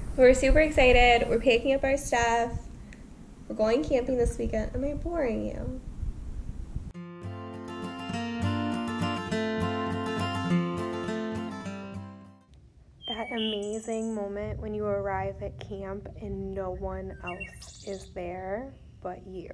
We're super excited. We're picking up our stuff. We're going camping this weekend. Am I boring you? That amazing moment when you arrive at camp and no one else is there but you.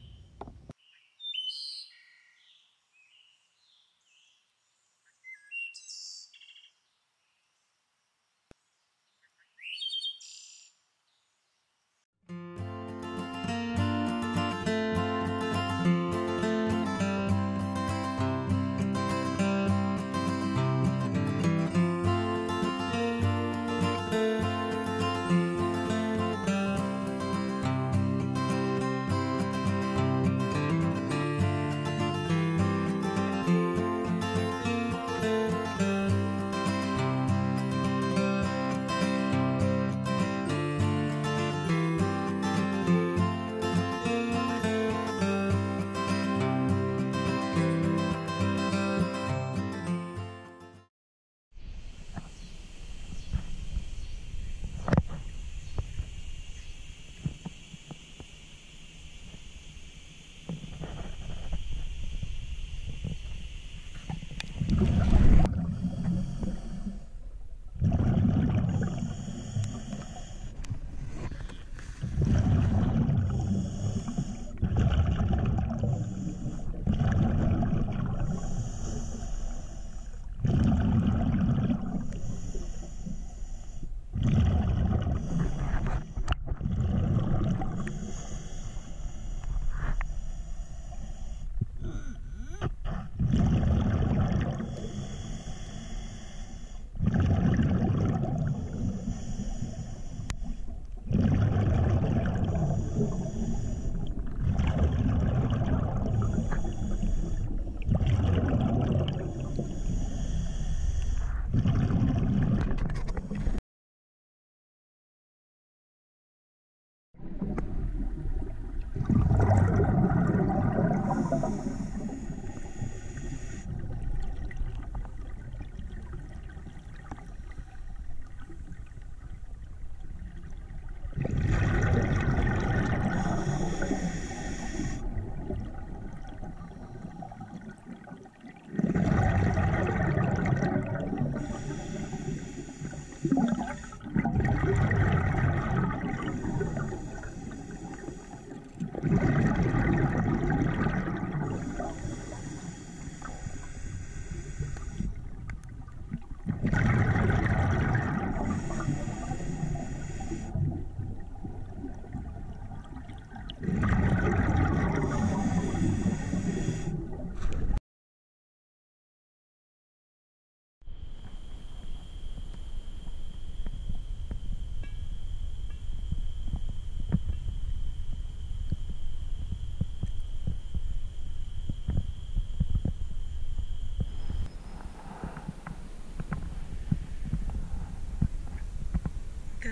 Good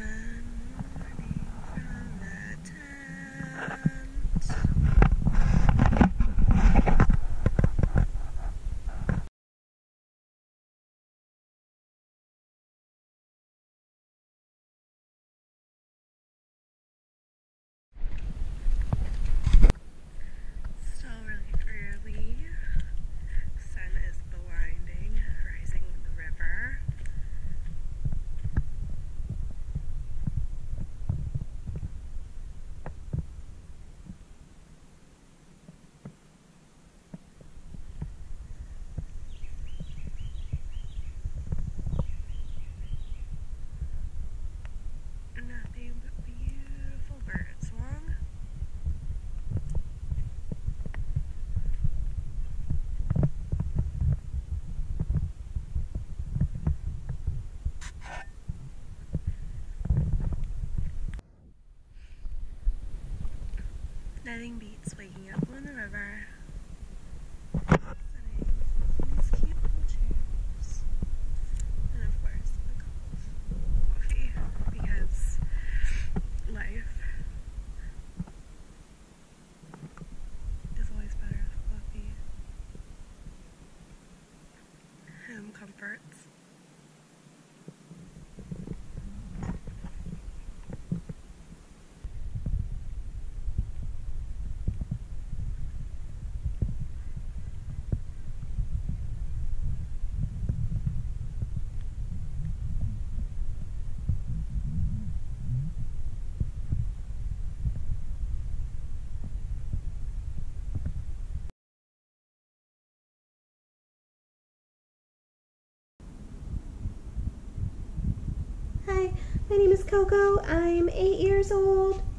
morning from the tent. Still really early. Sun is blinding, rising in the river. Nothing but beautiful bird song. Nothing beats waking up on the river, sitting in these cute little chairs, and of course a cup of coffee, because life is always better with coffee. Home comforts. My name is Coco. I'm 8 years old.